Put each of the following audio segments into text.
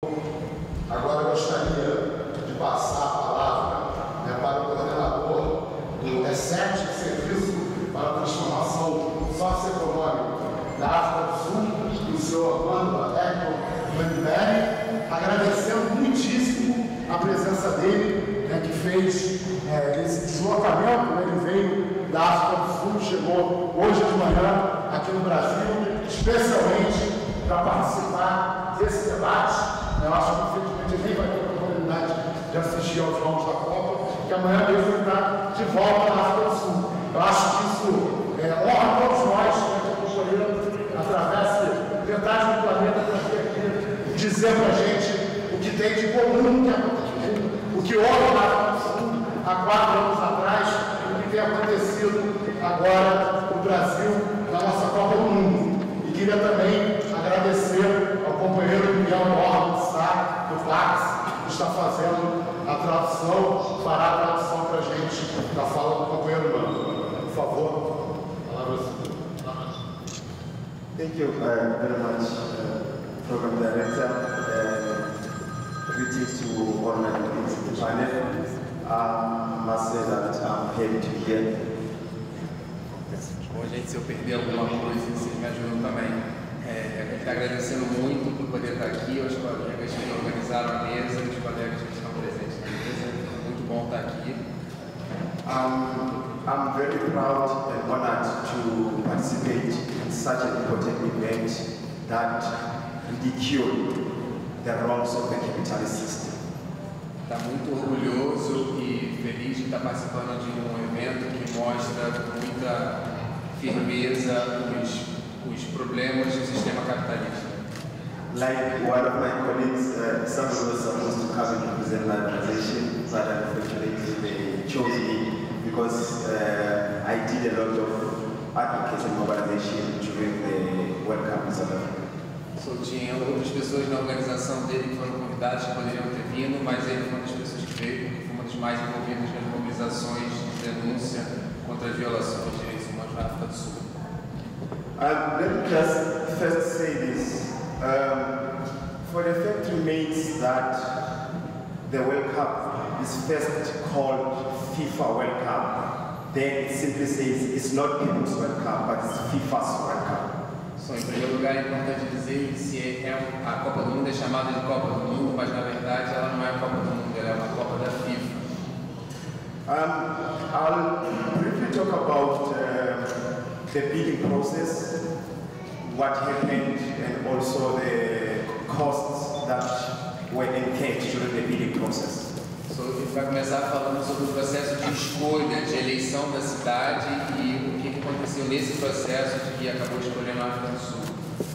Agora eu gostaria de passar a palavra para o coordenador do ESET, Serviço para a Transformação Socioeconômica da África do Sul, o senhor Orlando Maniberi, agradecendo muitíssimo a presença dele, que fez esse deslocamento. Ele veio da África do Sul, chegou hoje de manhã aqui no Brasil, especialmente para participar desse debate. Eu acho que, infelizmente, ele nem vai ter a oportunidade de assistir aos Jogos da Copa, que amanhã mesmo ele está de volta na África do Sul. Eu acho que isso honra todos nós, que acompanhamos, atravessa metade do planeta para vir aqui dizer para a gente o que tem de comum, o que houve na África do Sul há 4 anos atrás, e o que tem acontecido agora no Brasil, na nossa Copa do Mundo. E queria também agradecer ao companheiro Miguel Borba, do PAX, que está fazendo a tradução, fará a tradução para a gente da fala do companheiro Mano. Por favor, palavra sua. Thank you very much, Program Director. Greetings to all my colleagues in the panel. I must say that I'm happy to be here. Bom, gente, se eu perder alguma coisa, vocês me ajudam também. Ele está agradecendo muito por poder estar aqui, aos colegas que organizaram a mesa, os colegas que estão presentes na mesa. Muito bom estar aqui. I'm very proud and honored to participate in such an important event that ridiculed the wrongs of the capitalist system. Está muito orgulhoso e feliz de estar participando de um evento que mostra com muita firmeza os problemas do sistema capitalista. Like one of my colleagues, someone was supposed to come and represent my organization, but unfortunately they chose me because I did a lot of advocacy and mobilization during the World Cup in South Africa. Tinha outras pessoas na organização dele que foram convidadas que poderiam ter vindo, mas ele foi uma das pessoas que veio, porque foi uma das mais envolvidas nas mobilizações de denúncia contra as violações dos direitos humanos na África do Sul. Let me just first say this. For the fact remains that the World Cup is first called FIFA World Cup, then it simply says it's not People's World Cup, but it's FIFA's World Cup. Em primeiro lugar, é importante dizer que se a Copa do Mundo é chamada de Copa do Mundo, mas na verdade ela não é a Copa do Mundo, ela é uma Copa da FIFA. I'll briefly talk about the bidding process, what happened, and also the costs that were incurred during the bidding process. Ele vai começar falando sobre o processo de escolha, de eleição da cidade e o que aconteceu nesse processo de que acabou escolhendo a África do Sul.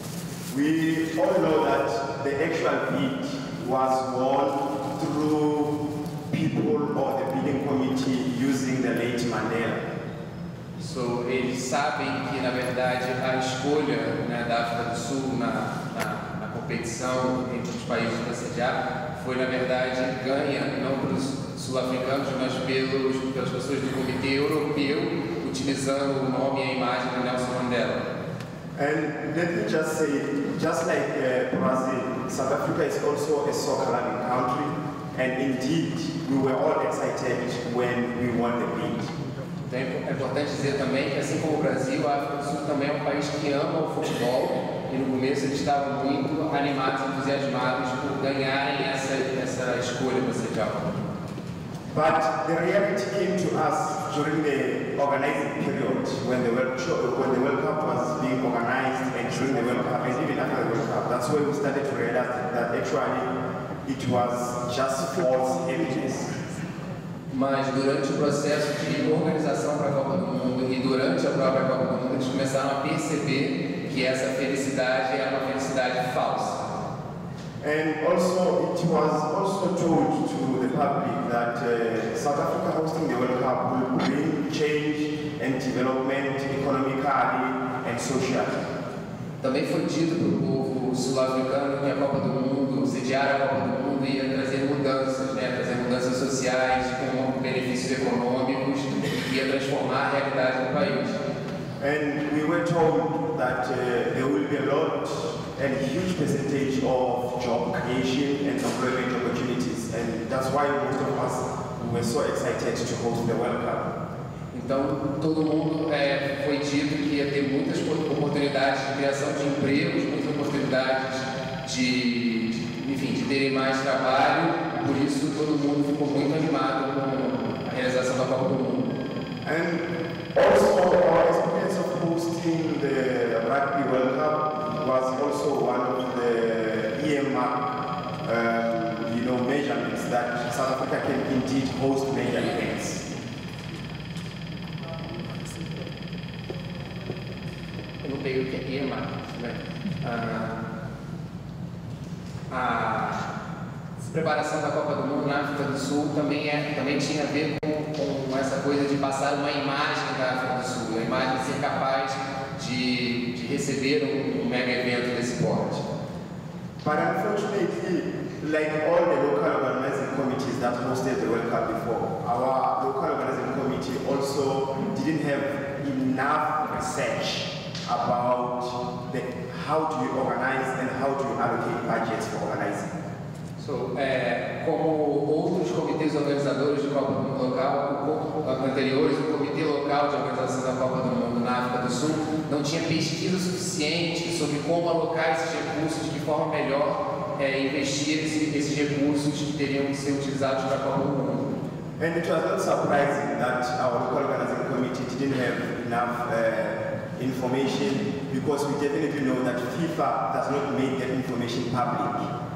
We all know that the actual bid was won through people or the bidding committee using the late Mandela. Eles sabem que, na verdade, a escolha da África do Sul na competição entre os países para sediar foi, na verdade, ganha não pelos sul-africanos, mas pelas pessoas do Comitê Europeu, utilizando o nome e a imagem de Nelson Mandela. And let me just say, just like Brazil, South Africa is also a soccer-loving country, and indeed, we were all excited when we won the bid. Então é importante dizer também que, assim como o Brasil, a África do Sul também é um país que ama o futebol, e no começo eles estavam muito animados, entusiasmados por ganharem essa escolha para sediar o Copa do Mundo. But the reality came to us during the organizing period, when the World Cup was being organized, and during the World Cup, and even after the World Cup. That's where we started to realize that actually it was just false evidence. Mas durante o processo de organização para a Copa do Mundo e durante a própria Copa do Mundo, eles começaram a perceber que essa felicidade era uma felicidade falsa. And also, it was also told to the public that South Africa hosting the World Cup will bring change and development economically and socially. Também foi dito para o povo sul-africano que a Copa do Mundo, sediar a Copa do Mundo, ia trazer mudanças sociais, com benefícios econômicos, ia transformar a realidade do país. And we were told that there will be a lot a huge percentage of job creation and employment opportunities, and that's why most of us were so excited to host the World Cup. Então, todo mundo foi dito que ia ter muitas oportunidades de criação de empregos, muitas oportunidades de terem mais trabalho, por isso todo mundo ficou muito animado com a realização da Copa do Mundo. And also our experience of hosting the Rugby World Cup was also one of the EMA measurements that South Africa can indeed host major events. Eu não peguei o que é EMA, né? A preparação da Copa do Mundo na África do Sul também tinha a ver com essa coisa de passar uma imagem da África do Sul, a imagem de ser capaz de receber um mega evento desse porte. But unfortunately, like all the local organizing committees that hosted the World Cup before, our local organizing committee also didn't have enough research about how do you organize and how do you allocate budgets for organizing. Como outros comitês organizadores de Copa do Mundo local, anteriores, o Comitê Local de Organização da Copa do Mundo na África do Sul não tinha pesquisa suficiente sobre como alocar esses recursos, de que forma melhor investir esses recursos que teriam que ser utilizados para a Copa do Mundo. And it was not surprising that our local organizing committee didn't have enough information, because we definitely know that FIFA does not make that information public.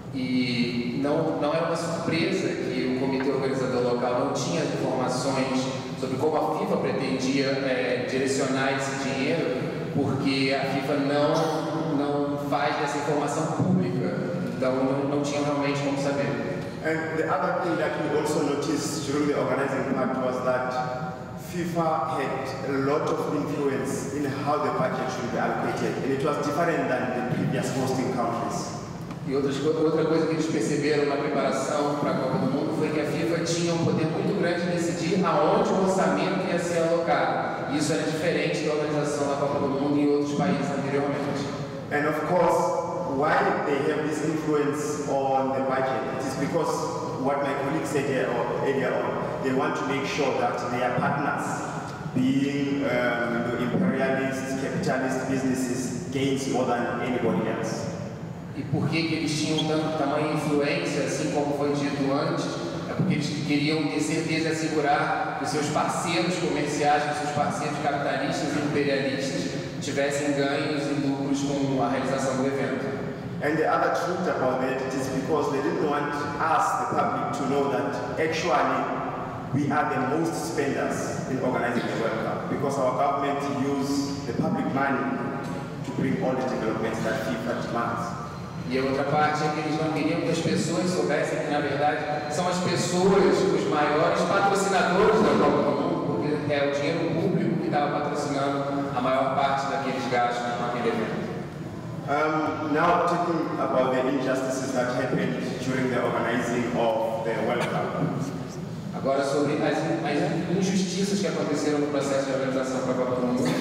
E não era uma surpresa que o comitê organizador local não tinha informações sobre como a FIFA pretendia direcionar esse dinheiro, porque a FIFA não faz essa informação pública, então não tinha realmente como saber. And the other thing that we also noticed during the organizing part was that FIFA had a lot of influence in how the budget should be allocated, and it was different than the previous hosting countries. E outra coisa que eles perceberam na preparação para a Copa do Mundo foi que a FIFA tinha um poder muito grande de decidir aonde o orçamento ia ser alocado. E isso era diferente da organização da Copa do Mundo em outros países anteriormente. And of course, why they have this influence on the budget, it is because what my colleague said earlier on, they want to make sure that their partners, being imperialist, capitalist businesses, gains more than anybody else. E por que eles tinham tamanha influência, assim como foi dito antes? É porque eles queriam ter certeza de assegurar que os seus parceiros comerciais, que os seus parceiros capitalistas e imperialistas tivessem ganhos e lucros com a realização do evento. And the other truth about that is because they didn't want us, the public, to know that actually we are the most spenders in organizing the World Cup, because our government use the public money to bring all the developments that FIFA demands. E a outra parte é que eles não queriam que as pessoas soubessem que, na verdade, são as pessoas os maiores patrocinadores da Copa do Mundo, porque é o dinheiro público que estava patrocinando a maior parte daqueles gastos naquele evento. Now talking about the injustices that happened during the organizing of the World Cup. Agora sobre as injustiças que aconteceram no processo de organização para a Copa do Mundo.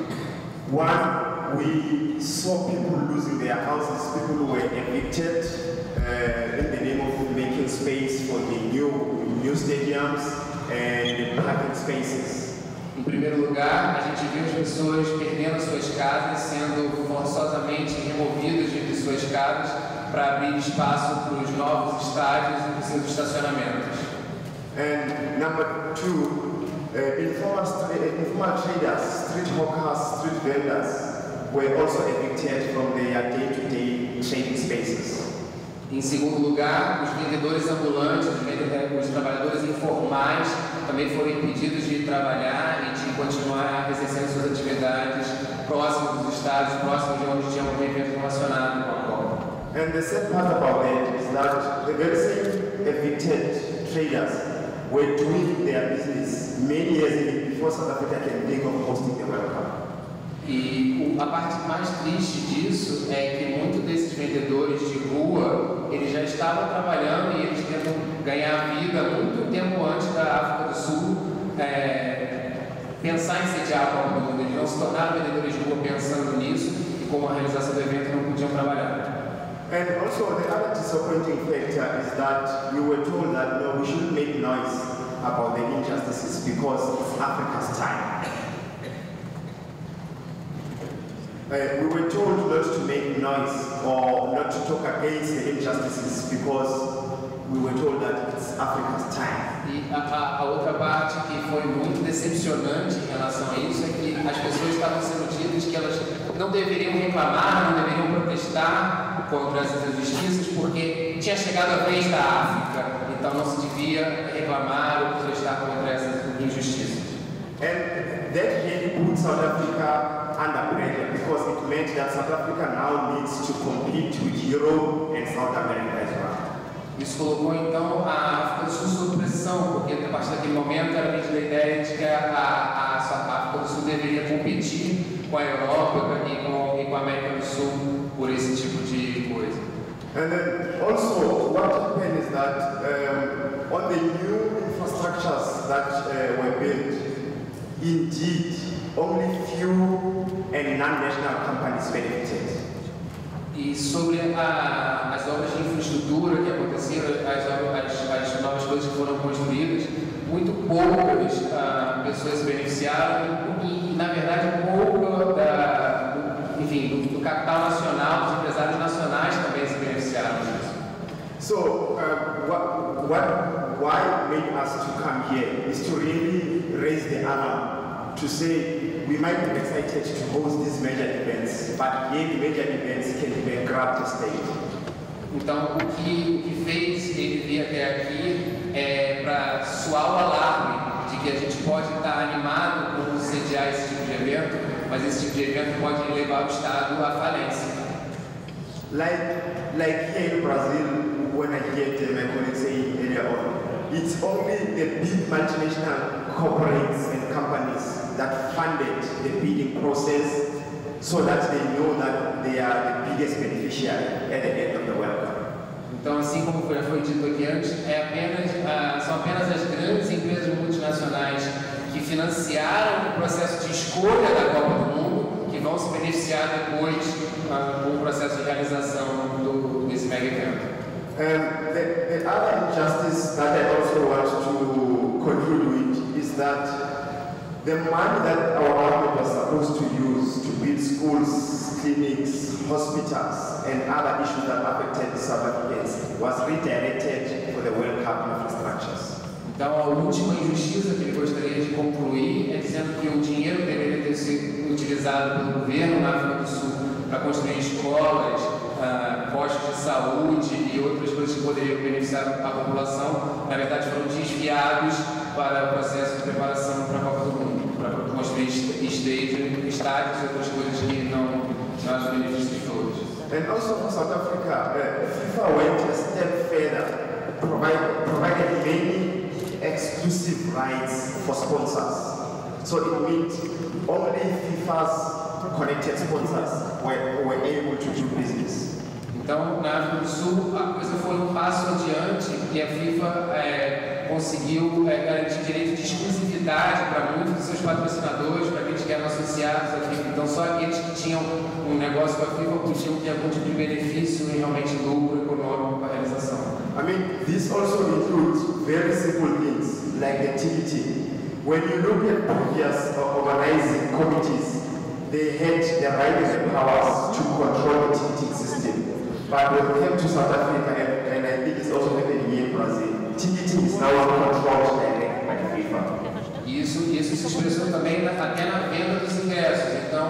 One, we saw people losing their houses, people who were evicted in the name of making space for the new stadiums and parking spaces. Em primeiro lugar, a gente viu as pessoas perdendo suas casas, sendo forçosamente removidas de suas casas para abrir espaço para os novos estádios e para os seus estacionamentos. And number two, informal traders, street hawkers, street vendors were also evicted from their day-to-day trading spaces. Em segundo lugar, os vendedores ambulantes, os trabalhadores informais também foram impedidos de trabalhar e de continuar exercendo suas atividades próximos dos estádios, próximos de onde tinha um evento relacionado com a Copa. And the sad part about that is that the very same evicted traders were doing their business many years before South Africa can think of hosting the World Cup. E a parte mais triste disso é que muitos desses vendedores de rua, eles já estavam trabalhando e eles tentam ganhar vida muito tempo antes da África do Sul pensar em sediar a Copa do Mundo. Eles não se tornaram vendedores de rua pensando nisso, e com a realização do evento, não podiam trabalhar. And also the other disappointing factor is that we were told that no, we shouldn't make noise about the injustices because it's Africa's time. We were told not to make noise or not to talk against the injustices because we were told that it's Africa's time. E a outra parte que foi muito decepcionante em relação a isso é que as pessoas estavam sendo ditas que elas não deveriam reclamar, não deveriam protestar contra essas injustiças porque tinha chegado a vez da África, então não se devia reclamar ou protestar contra essas injustiças. And that really put South Africa under pressure because it meant that South Africa now needs to compete with Europe and South America as well. Isso colocou então a África do Sul sob pressão, porque a partir daquele momento era vendida a ideia de que a África do Sul deveria competir com a Europa e com a América do Sul por esse tipo de coisa. And then also what happened is that on the new infrastructures that were built, indeed only few and non-national companies benefited. E sobre as obras de infraestrutura que aconteceram, as novas coisas que foram construídas, muito poucas pessoas se beneficiaram e, na verdade, pouco do capital nacional, dos empresários nacionais também se beneficiaram disso. So, why made us to come here is to really raise the alarm, to say we might be excited to host these major events, but yet major events can bankrupt the state. Então, o que fez ele vir até aqui é para soar o alarme de que a gente pode estar animado por sediar esse tipo de evento, mas esse tipo de evento pode levar o Estado à falência. Like here in Brazil, when I heard my colleagues saying earlier on, it's only the big multinational corporates and companies that funded the bidding process so that they know that they are the biggest beneficiary at the end of the World Cup. Então, assim como foi dito aqui antes, são apenas as grandes empresas multinacionais que financiaram o processo de escolha da Copa do Mundo que vão se beneficiar depois com o processo de realização desse mega evento. The other injustice that I also want to conclude with is that the money that our government was supposed to use to build schools, clinics, hospitals, and other issues that affected the South Africans was redirected for the World Cup infrastructures. Então, a última injustiça que ele gostaria de concluir é dizendo que o dinheiro deveria ter sido utilizado pelo governo na África do Sul para construir escolas, postos de saúde e outras coisas que poderiam beneficiar a população, na verdade foram desviados para o processo de preparação para a Copa do Mundo, para construir estádios e outras coisas que não trazem benefícios todos. And also for South Africa, FIFA went a step further, provided many exclusive rights for sponsors. So it meant only FIFA's connected sponsors were able to do business. Então, na África do Sul, a coisa foi um passo adiante e a FIFA conseguiu garantir direito de exclusividade para muitos dos seus patrocinadores, para aqueles que eram associados à FIFA. Então, só aqueles que tinham um negócio com a FIFA podiam ter algum tipo de benefício e realmente lucro econômico para a realização. I mean, this also includes very simple things like the ticketing. When you look at previous organizing committees, they had the rights and powers to control the ticketing system. But when it came to South Africa, and I think it's also happening here in Brazil, ticketing is now controlled directly by FIFA. Isso se expressou também até na venda dos ingressos. Então,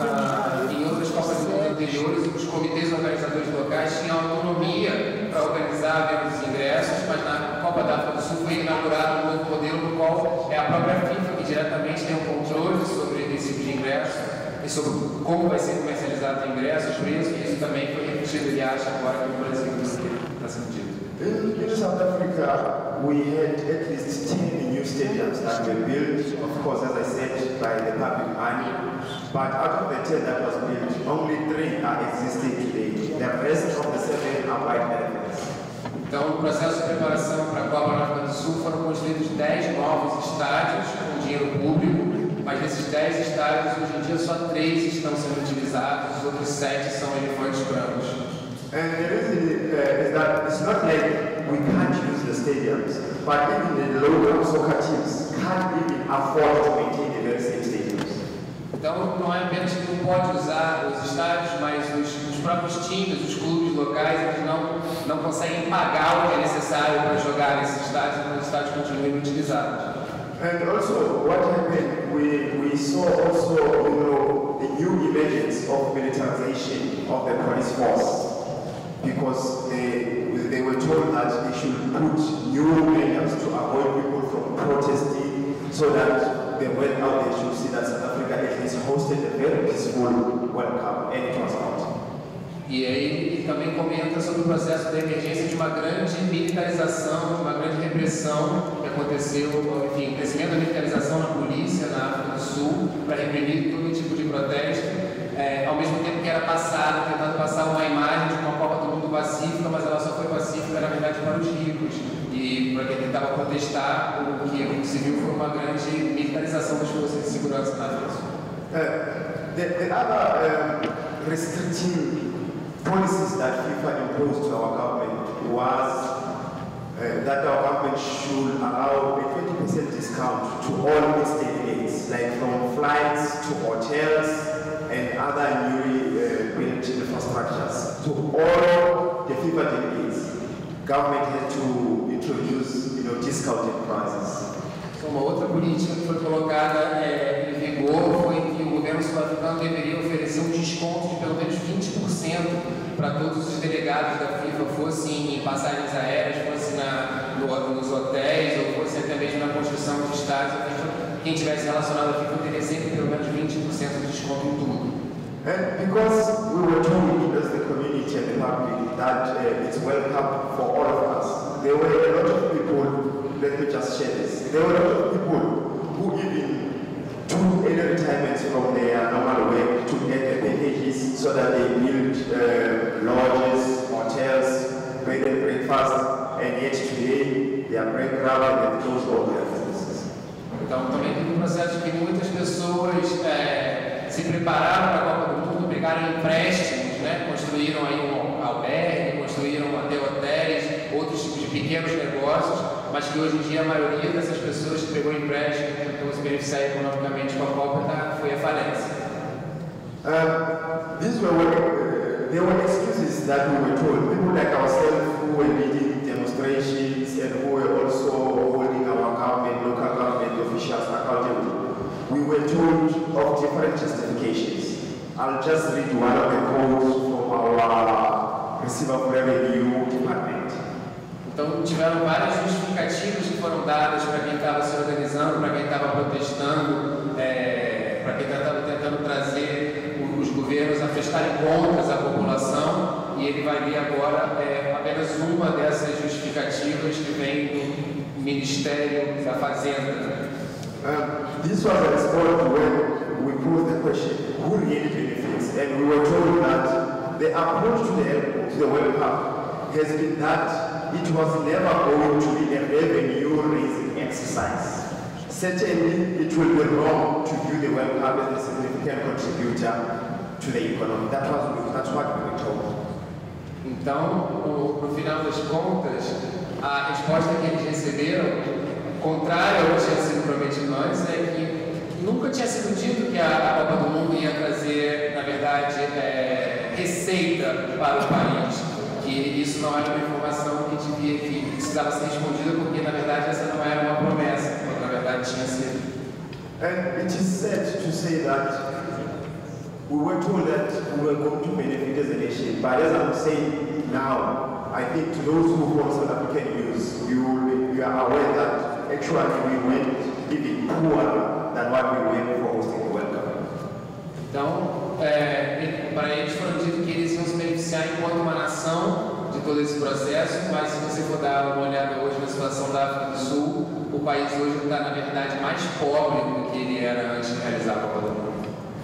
em outras Copas do Mundo anteriores, os comitês organizadores locais tinham autonomia para organizar a venda dos ingressos, mas na Copa da África do Sul foi inaugurado um novo modelo no qual é a própria FIFA que diretamente tem um controle sobre esse tipo de ingresso e sobre como vai ser comercializado o ingresso, o preço, e isso também foi repetido, ele acha agora que o Brasil está sendo dito. In South Africa, we had at least 10 new stadiums that were built, of course, as I said, by the public money. But out of the 10 that was built, only 3 are existing today. The rest of the 7 are white elephants. Então, no processo de preparação para a Copa na África do Sul, foram construídos 10 novos estádios com dinheiro público, mas desses 10 estádios, hoje em dia só 3 estão sendo utilizados, os outros 7 são elefantes brancos. And the reason is that it's not like we can't use the stadiums, but even the local soccer teams can't even afford to maintain the very same stadiums. Então, não é apenas que não pode usar os estádios, mas os próprios times, os clubes locais, eles não conseguem pagar o que é necessário para jogar nesses estádios, então os estádios continuem utilizados. And also, what happened, we saw also, a new emergence of militarization of the police force, because they were told that they should put new measures to avoid people from protesting, so that they went out there should see that South Africa at least hosted a very peaceful World Cup, and it was not. E aí ele também comenta sobre o processo da emergência de uma grande militarização, de uma grande repressão que aconteceu, enfim, o crescimento da militarização na polícia na África do Sul para reprimir todo tipo de protesto, ao mesmo tempo que era tentando passar uma imagem de uma Copa do Mundo pacífica, mas ela só foi pacífica na verdade para os ricos. E para quem tentava protestar, o que se viu foi uma grande militarização das forças de segurança na África do Sul. The other restricting policies that FIFA imposed to our government was that our government should allow a 20% discount to all its delegates, like from flights to hotels and other newly built infrastructures. To all the FIFA delegates, government had to introduce, discounted prices. Uma outra política que foi colocada em vigor foi que o governo sul-africano deveria oferecer um desconto de pelo menos 20% para todos os delegados da FIFA, fosse em passagens aéreas, fosse nos hotéis, ou fosse até mesmo na construção de estádios. Quem tivesse relacionado à FIFA teria sempre pelo menos 20% de desconto em tudo. And because we were told as the community and the public that it's World Cup for all of us, there were a lot of people, let me just share this, there were a lot of people who even took any retirements from their normal work to get the packages so that they build lodges, hotels, bed and breakfast, and yet today they are bankrupt and they close all their businesses. Então também teve um processo que muitas pessoas se prepararam para a Copa do Mundo, pegaram empréstimos, construíram aí um albergue, construíram até hotéis, outros tipos de pequenos negócios, mas que hoje em dia a maioria dessas pessoas que pegou empréstimo e tentou se beneficiar economicamente com a Copa foi à falência. There were excuses that we were told. People like ourselves who were leading demonstrations and who were also holding our government, local government officials accountable. We were told of different justifications. I'll just read one of the quotes from our Receivable Revenue Department. Então tiveram várias justificativas que foram dadas para quem estava se organizando, para quem estava protestando, para quem estava tentando trazer os governos a prestarem contas à população, e ele vai ler agora apenas uma dessas justificativas que vem do Ministério da Fazenda. This was a response when we posed the question, who really benefits? And we were told that the approach to the World Cup has been that it was never going to be a revenue-raising exercise. Certainly, it will be wrong to view the World Cup as a significant contributor to the economy. That's what we were told. Então, no final das contas, a resposta que eles receberam, contrária ao que tinha sido prometido antes, é que nunca tinha sido dito que a Copa do Mundo ia trazer, na verdade, receita para o país. Que isso não era uma informação que precisava ser respondida, porque na verdade essa não era uma promessa, quando na verdade tinha sido. And it is sad to say that we were told that we were going to benefit as a nation, but as I'm saying now, I think to those who follow South African news, you are aware that actually we went even poorer than what we went for hosting the World Cup. Então, para eles foram dito que eles iam se beneficiar enquanto uma nação de todo esse processo, mas se você for dar uma olhada hoje na situação da África do Sul, o país hoje está, na verdade, mais pobre do que ele era antes de realizar a Copa do Mundo.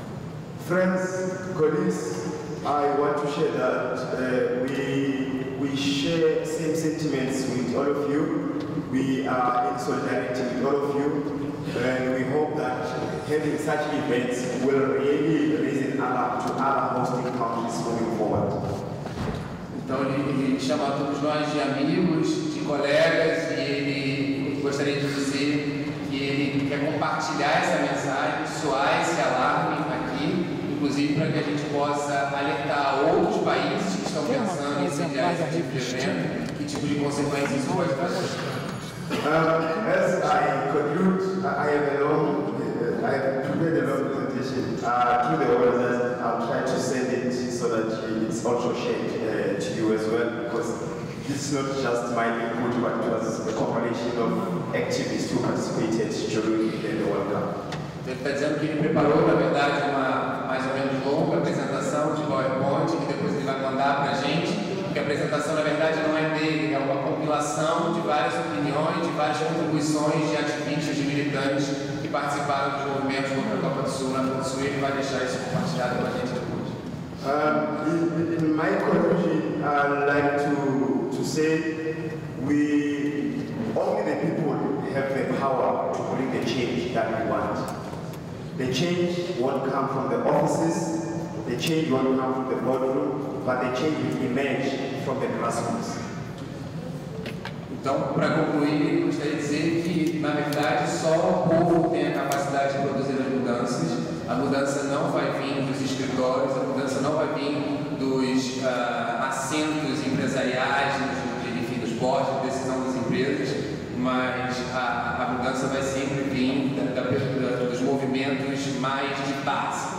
Friends, colleagues, I want to share that we share same sentiments with all of you. We are in solidarity with all of you, and we hope that having such events will really raise an alarm to other hosting countries moving forward. Então ele chama todos nós de amigos, de colegas, e ele gostaria de dizer que ele quer compartilhar essa mensagem, soar esse alarme aqui, inclusive para que a gente possa alertar outros países que estão pensando em sediar esse tipo de evento, que tipo de consequências isso pode trazer. As I conclude, I have prepared a long presentation to the organizers. I'll try to send it so that it's also shared to you as well, because this is not just my input, but it was a compilation of activists who participated during the World Cup. Ele está dizendo que ele preparou, na verdade, uma mais ou menos longa apresentação de PowerPoint, que depois ele vai mandar para a gente. Porque a apresentação, na verdade, não é dele, é uma compilação de várias opiniões, de várias contribuições de ativistas, de militantes que participaram dos movimentos contra a Copa do Sul na África do Sul, e ele vai deixar isso compartilhado com a gente depois. In my conclusion, I'd like to say only the people have the power to bring the change that we want. The change won't come from the offices, the change won't come from the boardroom, but the change will emerge from the grassroots. Então, para concluir, gostaria de dizer que, na verdade, só o povo tem a capacidade de produzir as mudanças. A mudança não vai vir dos escritórios, a mudança não vai vir dos assentos empresariais, enfim, dos boards de decisão das empresas, mas a mudança vai sempre vir dos movimentos mais de base.